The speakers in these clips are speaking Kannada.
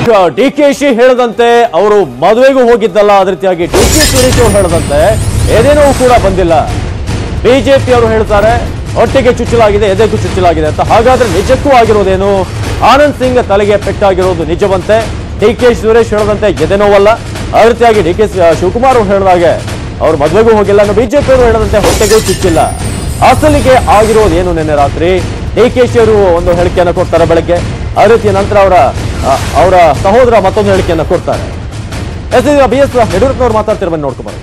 ಡಿಕೆಶಿ ಹೇಳದಂತೆ ಅವರು ಮದುವೆಗೂ ಹೋಗಿದ್ದಲ್ಲ, ಅದೇ ರೀತಿಯಾಗಿ ಡಿಕೆ ಸುರೇಶ್ ಅವರು ಹೇಳದಂತೆ ಏನೇನೂ ಕೂಡ ಬಂದಿಲ್ಲ. ಬಿಜೆಪಿ ಅವರು ಹೇಳ್ತಾರೆ ಹೊಟ್ಟೆಗೆ ಚುಚ್ಚಲಾಗಿದೆ, ಎದೆಗೂ ಚುಚ್ಚಲಾಗಿದೆ ಅಂತ. ಹಾಗಾದ್ರೆ ನಿಜಕ್ಕೂ ಆಗಿರೋದೇನು? ಆನಂದ್ ಸಿಂಗ್ ತಲೆಗೆ ಪೆಟ್ಟಾಗಿರೋದು ನಿಜವಂತೆ. ಡಿಕೆ ಸುರೇಶ್ ಹೇಳದಂತೆ ಎದೆನೋವಲ್ಲ, ಅದೇ ರೀತಿಯಾಗಿ ಡಿಕೆ ಶಿವಕುಮಾರ್ ಅವರು ಹೇಳಿದಾಗೆ ಅವರು ಮದುವೆಗೂ ಹೋಗಿಲ್ಲ, ಬಿಜೆಪಿ ಅವರು ಹೇಳದಂತೆ ಹೊಟ್ಟೆಗೂ ಚುಚ್ಚಿಲ್ಲ. ಅಸಲಿಗೆ ಆಗಿರೋದೇನು? ನಿನ್ನೆ ರಾತ್ರಿ ಡಿಕೆಶಿ ಅವರು ಒಂದು ಹೇಳಿಕೆಯನ್ನು ಕೊಡ್ತಾರೆ ಬೆಳಗ್ಗೆ, ಅದೇ ರೀತಿ ನಂತರ ಅವರ ಸಹೋದರ ಮತ್ತೊಂದು ಹೇಳಿಕೆಯನ್ನು ಕೊಡ್ತಾರೆ. BS ಯಡಿಯೂರಪ್ಪನವರು ಮಾತಾಡ್ತಿರ ಬನ್ನಿ ನೋಡ್ಕೊಂಬಾರ.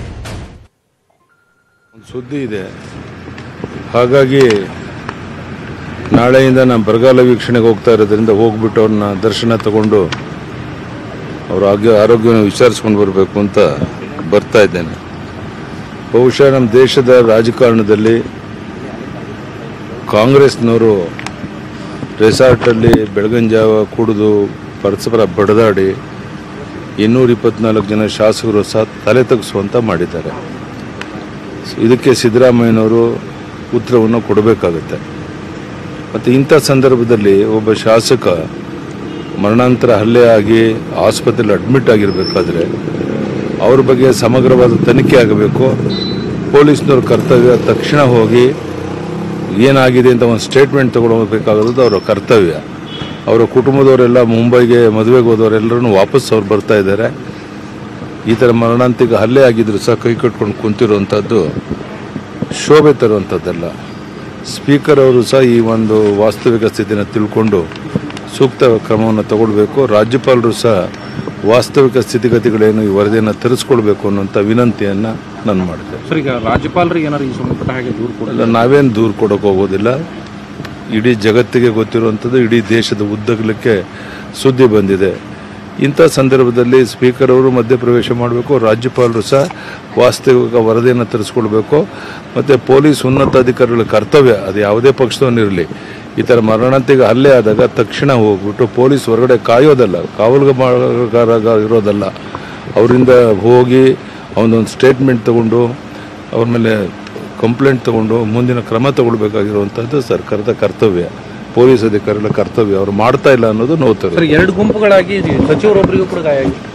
ಒಂದು ಸುದ್ದಿ ಇದೆ, ಹಾಗಾಗಿ ನಾಳೆಯಿಂದ ನಾನು ಬರಗಾಲ ವೀಕ್ಷಣೆಗೆ ಹೋಗ್ತಾ ಇರೋದ್ರಿಂದ ಹೋಗ್ಬಿಟ್ಟು ಅವ್ರನ್ನ ದರ್ಶನ ತಗೊಂಡು ಅವ್ರ ಆರೋಗ್ಯವನ್ನು ವಿಚಾರಿಸ್ಕೊಂಡು ಬರಬೇಕು ಅಂತ ಬರ್ತಾ ಇದ್ದೇನೆ. ಬಹುಶಃ ನಮ್ಮ ದೇಶದ ರಾಜಕಾರಣದಲ್ಲಿ ಕಾಂಗ್ರೆಸ್ನವರು ರೆಸಾರ್ಟಲ್ಲಿ ಬೆಳಗಿನ ಜಾವ ಕುಡಿದು ಪರಸ್ಪರ ಬಡದಾಡಿ 224 ಜನ ಶಾಸಕರು ಸಹ ತಲೆ ತಗ್ಗಿಸುವಂತ ಮಾಡಿದ್ದಾರೆ. ಇದಕ್ಕೆ ಸಿದ್ದರಾಮಯ್ಯನವರು ಉತ್ತರವನ್ನು ಕೊಡಬೇಕಾಗುತ್ತೆ. ಮತ್ತು ಇಂಥ ಸಂದರ್ಭದಲ್ಲಿ ಒಬ್ಬ ಶಾಸಕ ಮರಣಾಂತರ ಹಲ್ಲೆ ಆಗಿ ಆಸ್ಪತ್ರೆಯಲ್ಲಿ ಅಡ್ಮಿಟ್ ಆಗಿರಬೇಕಾದ್ರೆ ಅವ್ರ ಬಗ್ಗೆ ಸಮಗ್ರವಾದ ತನಿಖೆ ಆಗಬೇಕು. ಪೊಲೀಸ್ನವ್ರ ಕರ್ತವ್ಯ ತಕ್ಷಣ ಹೋಗಿ ಏನಾಗಿದೆ ಅಂತ ಒಂದು ಸ್ಟೇಟ್ಮೆಂಟ್ ತಗೊಳ್ಬೇಕಾಗೋದು ಅವರ ಕರ್ತವ್ಯ. ಅವರ ಕುಟುಂಬದವರೆಲ್ಲ ಮುಂಬೈಗೆ ಮದುವೆಗೆ ಹೋದವರೆಲ್ಲರೂ ವಾಪಸ್ ಅವ್ರು ಬರ್ತಾ ಇದ್ದಾರೆ. ಈ ಥರ ಮರಣಾಂತಿಕ ಹಲ್ಲೆ ಆಗಿದ್ರು ಸಹ ಕೈ ಕಟ್ಕೊಂಡು ಕುಂತಿರುವಂಥದ್ದು ಶೋಭೆ ತರುವಂಥದ್ದಲ್ಲ. ಸ್ಪೀಕರ್ ಅವರು ಸಹ ಈ ಒಂದು ವಾಸ್ತವಿಕ ಸ್ಥಿತಿನ ತಿಳ್ಕೊಂಡು ಸೂಕ್ತ ಕ್ರಮವನ್ನು ತಗೊಳ್ಬೇಕು. ರಾಜ್ಯಪಾಲರು ಸಹ ವಾಸ್ತವಿಕ ಸ್ಥಿತಿಗತಿಗಳೇನು ಈ ವರದಿಯನ್ನು ತರಿಸ್ಕೊಳ್ಬೇಕು ಅನ್ನೋಂಥ ವಿನಂತಿಯನ್ನು ನಾನು ಮಾಡಿದೆ. ಸರ್, ಈಗ ರಾಜ್ಯಪಾಲರಿಗೆ ಏನಾದ್ರು ಈ ಸಂಬಂಧಪಟ್ಟ ಹಾಗೆ ದೂರು ಕೊಡಲ್ಲ? ನಾವೇನು ದೂರು ಕೊಡೋಕೆ ಹೋಗೋದಿಲ್ಲ. ಇಡೀ ಜಗತ್ತಿಗೆ ಗೊತ್ತಿರುವಂಥದ್ದು, ಇಡೀ ದೇಶದ ಉದ್ದಗಲಕ್ಕೆ ಸುದ್ದಿ ಬಂದಿದೆ. ಇಂಥ ಸಂದರ್ಭದಲ್ಲಿ ಸ್ಪೀಕರ್ ಅವರು ಮಧ್ಯಪ್ರವೇಶ ಮಾಡಬೇಕು, ರಾಜ್ಯಪಾಲರು ಸಹ ವಾಸ್ತವಿಕ ವರದಿಯನ್ನು ತರಿಸ್ಕೊಳ್ಬೇಕು. ಮತ್ತು ಪೊಲೀಸ್ ಉನ್ನತಾಧಿಕಾರಿಗಳ ಕರ್ತವ್ಯ, ಅದು ಯಾವುದೇ ಪಕ್ಷದವನ್ನಿರಲಿ, ಈ ಥರ ಮರಣಾಂತಿಕ ಹಲ್ಲೆ ಆದಾಗ ತಕ್ಷಣ ಹೋಗ್ಬಿಟ್ಟು ಪೊಲೀಸ್ ಹೊರಗಡೆ ಕಾಯೋದಲ್ಲ, ಕಾವಲುಗಾರ ಇರೋದಲ್ಲ, ಅವರಿಂದ ಹೋಗಿ ಅವನೊಂದು ಸ್ಟೇಟ್ಮೆಂಟ್ ತಗೊಂಡು ಅವ್ರ ಮೇಲೆ ಕಂಪ್ಲೇಂಟ್ ತಗೊಂಡು ಮುಂದಿನ ಕ್ರಮ ತಗೊಳ್ಬೇಕಾಗಿರುವಂಥದ್ದು ಸರ್ಕಾರದ ಕರ್ತವ್ಯ, ಪೊಲೀಸ್ ಅಧಿಕಾರಿಗಳ ಕರ್ತವ್ಯ. ಅವರು ಮಾಡ್ತಾ ಇಲ್ಲ ಅನ್ನೋದು ನೋಡ್ತಾರೆ. 2 ಗುಂಪುಗಳಾಗಿ ಸಚಿವರೊಬ್ಬರಿಗೂ ಕೂಡ ಗಾಯ ಆಗಿದೆ.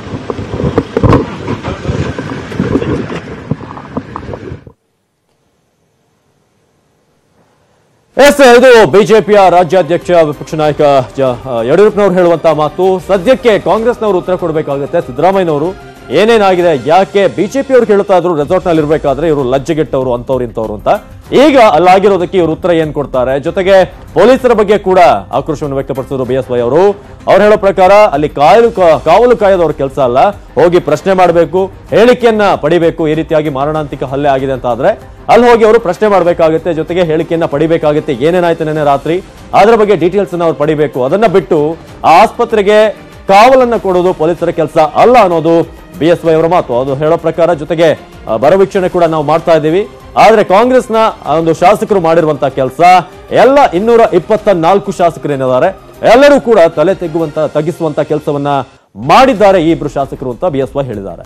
ಇದು ಬಿಜೆಪಿಯ ರಾಜ್ಯಾಧ್ಯಕ್ಷ ವಿಪಕ್ಷ ನಾಯಕ ಯಡಿಯೂರಪ್ಪನವರು ಹೇಳುವಂತಹ ಮಾತು. ಸದ್ಯಕ್ಕೆ ಕಾಂಗ್ರೆಸ್ನವರು ಉತ್ತರ ಕೊಡಬೇಕಾಗುತ್ತೆ. ಸಿದ್ದರಾಮಯ್ಯನವರು ಏನೇನಾಗಿದೆ, ಯಾಕೆ ಬಿಜೆಪಿ ಅವರು ಹೇಳ್ತಾ ಇದ್ರು ರೆಸಾರ್ಟ್ ನಲ್ಲಿ ಇರಬೇಕಾದ್ರೆ ಇವರು ಲಜ್ಜೆಗೆಟ್ಟವರು ಅಂತವ್ರು ಇಂಥವ್ರು ಅಂತ. ಈಗ ಅಲ್ಲಾಗಿರೋದಕ್ಕೆ ಇವರು ಉತ್ತರ ಏನ್ ಕೊಡ್ತಾರೆ? ಜೊತೆಗೆ ಪೊಲೀಸರ ಬಗ್ಗೆ ಕೂಡ ಆಕ್ರೋಶವನ್ನು ವ್ಯಕ್ತಪಡಿಸಿದ್ರು BSY ಅವರು. ಅವ್ರು ಹೇಳೋ ಪ್ರಕಾರ ಅಲ್ಲಿ ಕಾವಲು ಕಾಯೋದವ್ರ ಕೆಲಸ ಅಲ್ಲ, ಹೋಗಿ ಪ್ರಶ್ನೆ ಮಾಡಬೇಕು, ಹೇಳಿಕೆಯನ್ನ ಪಡಿಬೇಕು. ಈ ರೀತಿಯಾಗಿ ಮಾರಣಾಂತಿಕ ಹಲ್ಲೆ ಆಗಿದೆ ಅಂತ ಆದ್ರೆ ಅಲ್ಲಿ ಹೋಗಿ ಅವರು ಪ್ರಶ್ನೆ ಮಾಡಬೇಕಾಗುತ್ತೆ, ಜೊತೆಗೆ ಹೇಳಿಕೆಯನ್ನ ಪಡಿಬೇಕಾಗುತ್ತೆ. ಏನೇನಾಯ್ತು ನೆನ್ನೆ ರಾತ್ರಿ ಅದರ ಬಗ್ಗೆ ಡೀಟೇಲ್ಸ್ ಅನ್ನ ಅವ್ರು ಪಡಿಬೇಕು. ಅದನ್ನ ಬಿಟ್ಟು ಆ ಆಸ್ಪತ್ರೆಗೆ ಕಾವಲನ್ನ ಕೊಡೋದು ಪೊಲೀಸರ ಕೆಲಸ ಅಲ್ಲ ಅನ್ನೋದು BSY ಅವರ ಮಾತು. ಅದು ಹೇಳೋ ಪ್ರಕಾರ ಜೊತೆಗೆ ಬರವೀಕ್ಷಣೆ ಕೂಡ ನಾವು ಮಾಡ್ತಾ ಇದ್ದೀವಿ. ಆದ್ರೆ ಕಾಂಗ್ರೆಸ್ನ ಒಂದು ಶಾಸಕರು ಮಾಡಿರುವಂತಹ ಕೆಲಸ ಎಲ್ಲ 224 ಶಾಸಕರು ಏನಿದ್ದಾರೆ ಎಲ್ಲರೂ ಕೂಡ ತಲೆ ತಗ್ಗಿಸುವಂತ ಕೆಲಸವನ್ನ ಮಾಡಿದ್ದಾರೆ ಈ ಇಬ್ರು ಶಾಸಕರು ಅಂತ BSY ಹೇಳಿದ್ದಾರೆ.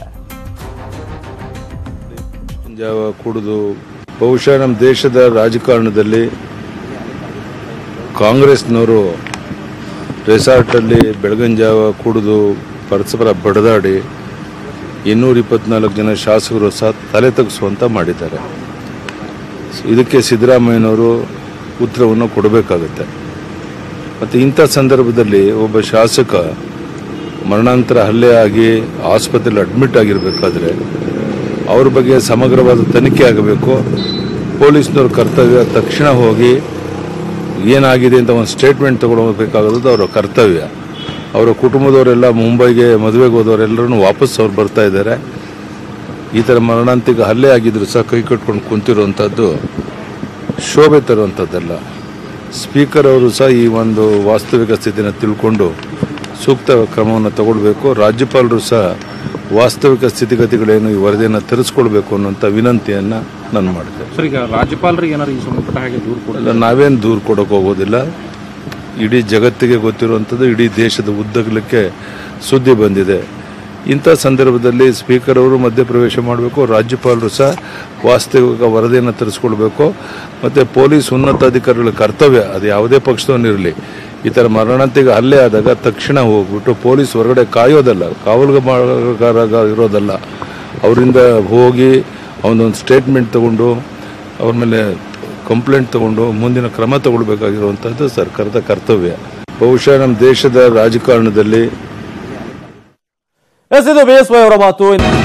ಕುಡಿದು ಬಹುಶಃ ನಮ್ಮ ದೇಶದ ರಾಜಕಾರಣದಲ್ಲಿ ಕಾಂಗ್ರೆಸ್ನವರು ರೆಸಾರ್ಟಲ್ಲಿ ಬೆಳಗಿನ ಜಾವ ಕುಡಿದು ಪರಸ್ಪರ ಬಡದಾಡಿ 224 ಜನ ಶಾಸಕರು ಸಹ ತಲೆ ತಗ್ಗಿಸುವಂತ ಮಾಡಿದ್ದಾರೆ. ಇದಕ್ಕೆ ಸಿದ್ದರಾಮಯ್ಯನವರು ಉತ್ತರವನ್ನು ಕೊಡಬೇಕಾಗುತ್ತೆ. ಮತ್ತು ಇಂಥ ಸಂದರ್ಭದಲ್ಲಿ ಒಬ್ಬ ಶಾಸಕ ಮರಣಾಂತರ ಹಲ್ಲೆ ಆಗಿ ಆಸ್ಪತ್ರೆಯಲ್ಲಿ ಅಡ್ಮಿಟ್ ಆಗಿರಬೇಕಾದ್ರೆ ಅವ್ರ ಬಗ್ಗೆ ಸಮಗ್ರವಾದ ತನಿಖೆ ಆಗಬೇಕು. ಪೊಲೀಸ್ನವ್ರ ಕರ್ತವ್ಯ ತಕ್ಷಣ ಹೋಗಿ ಏನಾಗಿದೆ ಅಂತ ಒಂದು ಸ್ಟೇಟ್ಮೆಂಟ್ ತಗೊಳ್ಬೇಕಾಗೋದು ಅವರ ಕರ್ತವ್ಯ. ಅವರ ಕುಟುಂಬದವರೆಲ್ಲ ಮುಂಬೈಗೆ ಮದುವೆಗೆ ಹೋದವರೆಲ್ಲರೂ ವಾಪಸ್ ಅವ್ರು ಬರ್ತಾ ಇದ್ದಾರೆ. ಈ ಥರ ಮರಣಾಂತಿಕ ಹಲ್ಲೆ ಆಗಿದ್ರು ಸಹ ಕೈ ಕಟ್ಕೊಂಡು ಕುಂತಿರುವಂಥದ್ದು ಶೋಭೆ ತರುವಂಥದ್ದಲ್ಲ. ಸ್ಪೀಕರ್ ಅವರು ಸಹ ಈ ಒಂದು ವಾಸ್ತವಿಕ ಸ್ಥಿತಿನ ತಿಳ್ಕೊಂಡು ಸೂಕ್ತ ಕ್ರಮವನ್ನು ತಗೊಳ್ಬೇಕು. ರಾಜ್ಯಪಾಲರು ಸಹ ವಾಸ್ತವಿಕ ಸ್ಥಿತಿಗತಿಗಳೇನು ಈ ವರದಿಯನ್ನು ತರಿಸ್ಕೊಳ್ಬೇಕು ಅನ್ನೋಂಥ ವಿನಂತಿಯನ್ನು ನಾನು ಮಾಡಿದೆ. ಸರ್, ಈಗ ರಾಜ್ಯಪಾಲರಿಗೆ ಏನಾದ್ರು ಈ ಸಂಬಂಧಪಟ್ಟ ಹಾಗೆ ದೂರು ಕೊಡಲ್ಲ? ನಾವೇನು ದೂರು ಕೊಡೋಕೆ ಹೋಗೋದಿಲ್ಲ. ಇಡೀ ಜಗತ್ತಿಗೆ ಗೊತ್ತಿರುವಂಥದ್ದು, ಇಡೀ ದೇಶದ ಉದ್ದಗಲಕ್ಕೆ ಸುದ್ದಿ ಬಂದಿದೆ. ಇಂಥ ಸಂದರ್ಭದಲ್ಲಿ ಸ್ಪೀಕರ್ ಅವರು ಮಧ್ಯಪ್ರವೇಶ ಮಾಡಬೇಕು, ರಾಜ್ಯಪಾಲರು ಸಹ ವಾಸ್ತವಿಕ ವರದಿಯನ್ನು ತರಿಸ್ಕೊಳ್ಬೇಕು. ಮತ್ತು ಪೊಲೀಸ್ ಉನ್ನತಾಧಿಕಾರಿಗಳ ಕರ್ತವ್ಯ, ಅದು ಯಾವುದೇ ಪಕ್ಷದವನ್ನಿರಲಿ, ಈ ಥರ ಮರಣಾಂತಿಕ ಹಲ್ಲೆ ಆದಾಗ ತಕ್ಷಣ ಹೋಗ್ಬಿಟ್ಟು ಪೊಲೀಸ್ ಹೊರಗಡೆ ಕಾಯೋದಲ್ಲ, ಕಾವಲುಗಾರ ಇರೋದಲ್ಲ, ಅವರಿಂದ ಹೋಗಿ ಅವನೊಂದು ಸ್ಟೇಟ್ಮೆಂಟ್ ತಗೊಂಡು ಅವ್ರ ಮೇಲೆ ಕಂಪ್ಲೇಂಟ್ ತಗೊಂಡು ಮುಂದಿನ ಕ್ರಮ ತಗೊಳ್ಬೇಕಾಗಿರುವಂಥದ್ದು ಸರ್ಕಾರದ ಕರ್ತವ್ಯ. ಬಹುಶಃ ನಮ್ಮ ದೇಶದ ರಾಜಕಾರಣದಲ್ಲಿ ಇದು BSY ಅವರ ಮಾತು.